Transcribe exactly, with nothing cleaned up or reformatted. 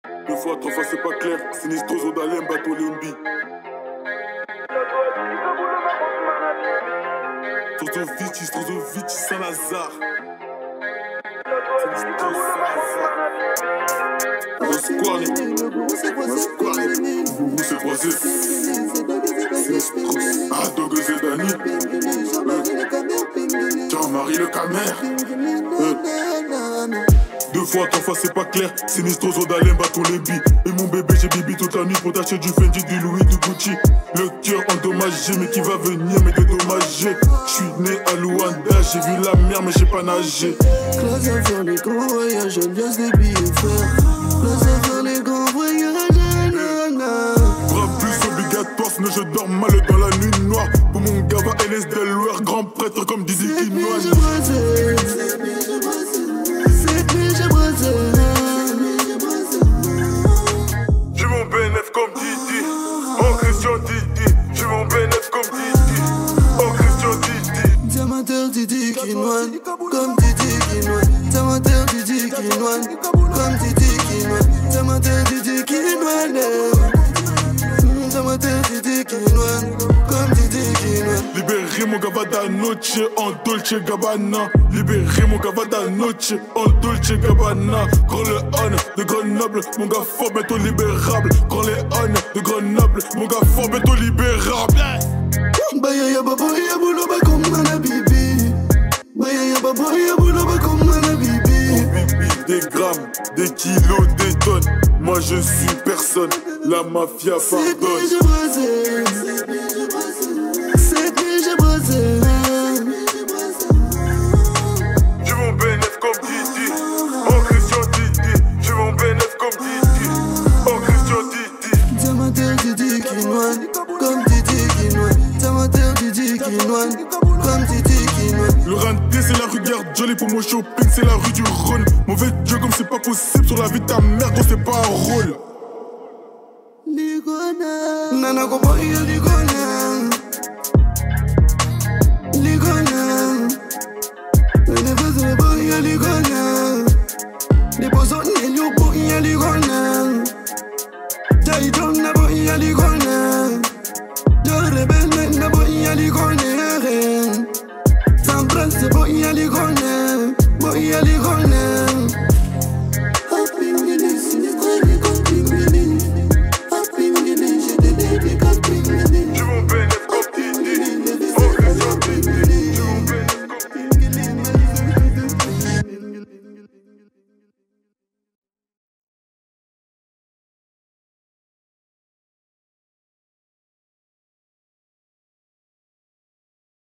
Deux fois, trois fois, c'est pas clair. Sinistroso d'Alem, bateau Lembi. Strozovici, Strozovici, Saint-Lazare. Sinistroso, Saint-Lazare. Rosquarni. Rosquarni. Boubou s'est croisé. Sinistros. Ah, Dogue Zedani. Jean-Marie Le Camer. Deux fois, trois fois, c'est pas clair. Sinistroso d'Alem, bateau Lembi. Et mon bébé, j'ai bibi toute la nuit pour t'acheter du Fendi, du Louis, du Gucci. Le cœur endommagé, mais qui va venir me dédommager. J'suis né à Luanda, j'ai vu la mer, mais j'ai pas nagé. Classe à faire les grands voyages, alias des billets faire. Classe à faire les grands voyages, nanana. Bras plus obligatoire, sinon je dors mal dans la nuit noire. Pour mon gava, L S Delaware, grand prêtre comme Didi Kinoine. J'ai brassé, cette nuit j'ai brassé. J'ai mon B N F comme Didi, oh Christian Didi. J'ai mon B N F comme Didi, oh Christian Didi. Diamanteur Didi Kinoine, comme Didi Kinoine. Diamanteur Didi Kinoine, comme Didi Kinoine. Diamanteur Didi Kinoine. Diamanteur Didi Kinoine, comme Didi Kinoine. Libérez mon gava da noche en Dolce Gabbana. Libérez mon gava da noche en Dolce Gabbana. Grand Léon de Grenoble, mon gars fort bientôt libérable. Grand Léon de Grenoble, mon gars fort bientôt libérable. Baya ya baba ya boulot ba comme nana bibi. Baya ya baba ya boulot ba comme nana bibi. Des grammes, des kilos, des tonnes. Moi je suis personne, la mafia pardonne. Cette nuit j'ai brassé, cette nuit j'ai brassé. J'ai mon B N F comme Didi, oh Christian Didi. J'ai mon B N F comme Didi, oh Christian Didi. Diamanteur Didi Kinoine, comme Didi Kinoine. Diamanteur Didi Kinoine, comme Didi Kinoine. Le renté c'est la rue Garde Jolie, pour mon shopping c'est la rue du Rhône. Mauvais Dieu comme c'est pas possible, sur la vie de ta mère gros c'est pas un rôle. Ligona, Nana Koboya Ligona.